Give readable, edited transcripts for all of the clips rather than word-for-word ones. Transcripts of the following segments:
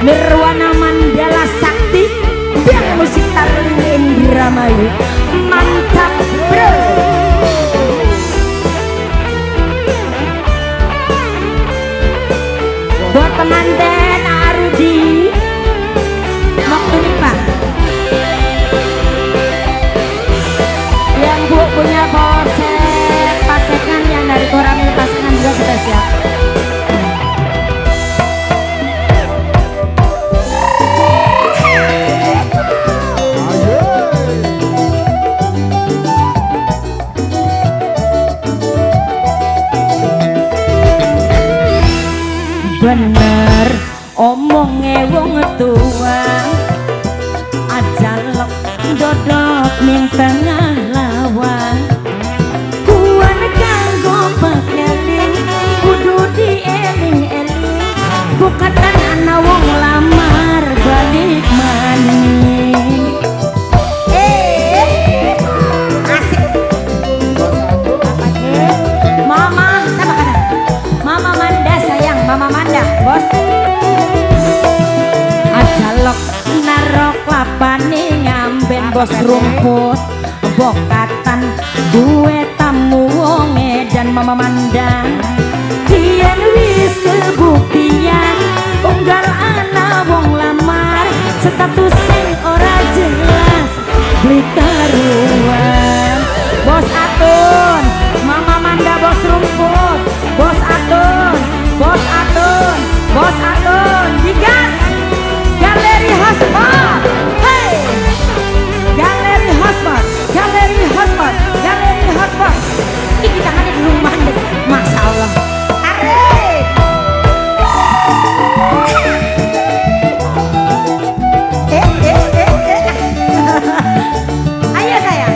Nirwana Mandala Sakti Biang musik Tarling Indramayu. Mantap bro. Buat pengantin Arudi waktu nih Pak yang Bu punya posek pasekan yang dari Koramil pasekan juga sudah siap. Bener omongnya wong tua ajalok dodot ning tengah lawang kuan kanggo pakeling kudu dieling-eling bukatan ana wong lamar balik maning asik mama sama kana mama Manda sayang mama Manda bos ajalok narok lapane ngamben bos rumput bokatan duwe tamu wong edan mama Manda kian wis kebuktian unggal ana wong lamar status sing ora jelas beli karuan bos atun mama Manda bos rumput bos atun bos atun bos atun digas galeri hospat hey galeri hospat galeri hospat galeri hospat ini tangannya belum mandek masya Allah tarik ayo sayang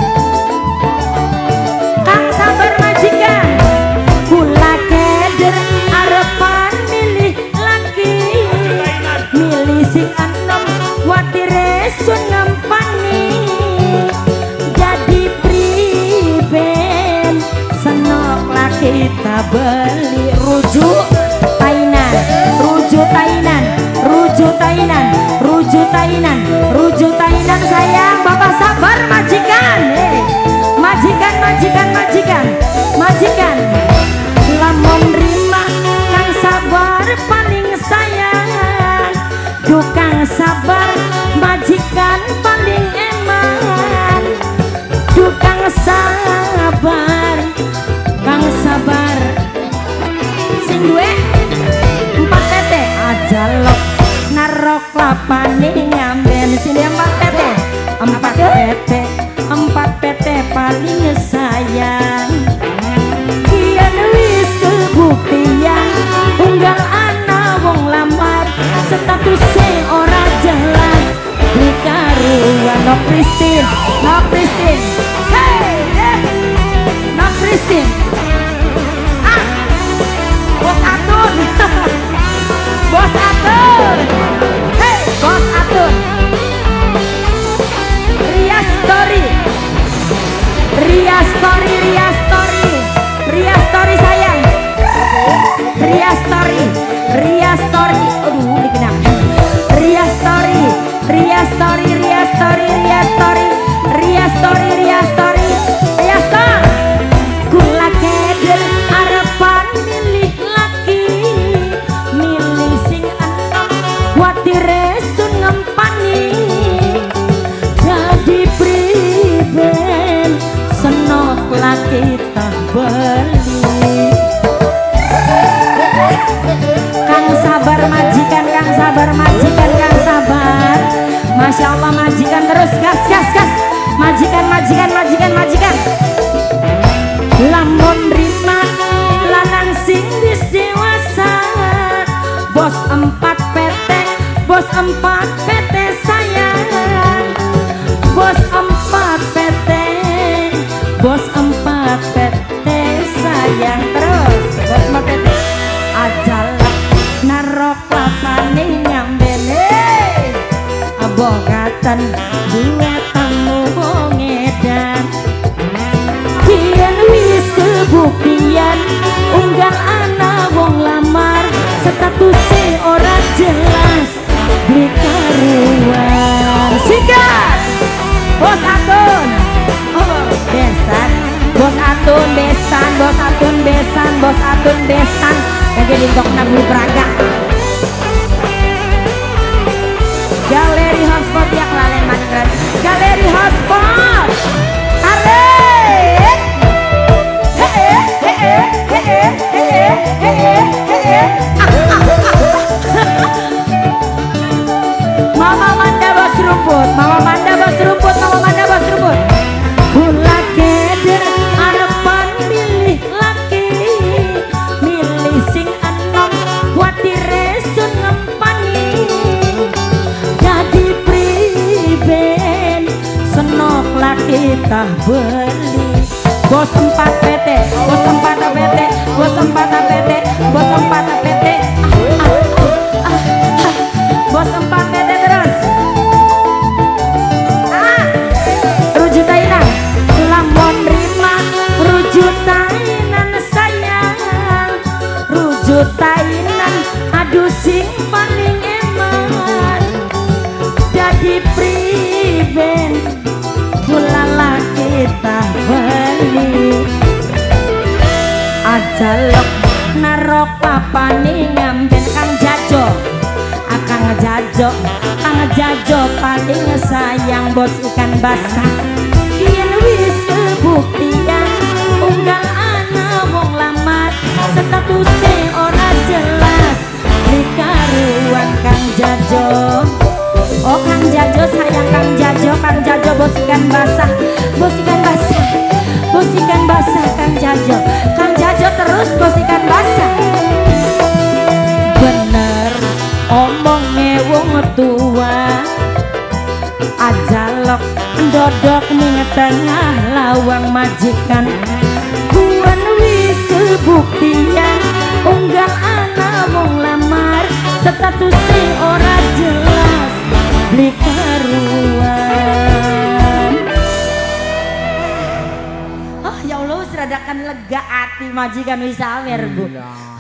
Kang sabar majikan kula keder arepan milih laki milih sing anom watire sun ngempani jadi priben senok laki ta beli rujuk tainan rujuk tainan rujuk tainan rujuk tainan rujuk tainan sayang bapak sabar majikan majikan majikan majikan majikan lamun rima kang sabar paling sayang dukang sabar majikan paling eman dukang sabar kang sabar sing duwe 4 tete ajalok narok lapane ngamben sini 4 tete 4 tete paling sayang kian wis kebuktian unggal ana wong lamar statusnya ora jelas beli karuan no Christine no Christine hey no Christine bos atun bos atun hey bos atun Ria Story Ria Story Ria Story Ria Story sayang Ria Story Ria Story aduh dikenang Ria Story Ria Story Ria Story Ria Story Ria Story Ria Story Ria Story kula keder arepan milih laki milih sing anom watire sun ngempani jadi priben senok laki tak beli Kang sabar majikan Kang sabar majikan Kang sabar Masya Allah majikan terus gas gas gas majikan majikan majikan majikan lamun rima lanang sing wis dewasa bos 4 PT bos 4 PT sayang bos 4 PT bos 4 PT sayang terus bos 4 PT ajalak narok lapane nyambene abogatan dua tamu wong edan kian wis kebuktian unggal ana wong lamar statusnya ora jelas Bos Atun Besan lagi di Tok Nabu Braga. Galeri Hotspot yang lalen manegran. Galeri Hotspot. Arek. Mama Manda bos rumput, Mama Manda bos rumput, Mama Manda bos rumput. Kula keder arepan milih laki, milih sing enom kuatire sun ngempani. Jadi priben senok laki tah beli. Bos 4 PT, bos 4 PT, bos 4 PT, bos 4 PT. Bos 4 PT terus. Rujutainan, lamun rima rujutainan sayang. Rujutainan aduh sing paling eman. Jadi priben kula laki tah beli. Ajalok narok papane ngamben Kang Jajo. Kang Jajo, Kang Jajo paling sayang bos ikan basah. Kian wis kebuktian unggal ana wong lamar statusnya ora jelas dikaruan Kang Jajo. Oh Kang Jajo sayang Kang Jajo, Kang Jajo bos ikan basah, bos ikan basah, bos ikan basah Kang Jajo, Kang Jajo terus bos ikan basah. Bener omongnya wong tua, ajalok dodok ning tengah lawang majikan. Kuan wis kebuktian unggal ana wong lamar statusnya ora jelas beli karuan. Oh ya Allah, seradakan lega hati majikan wis awer Bu.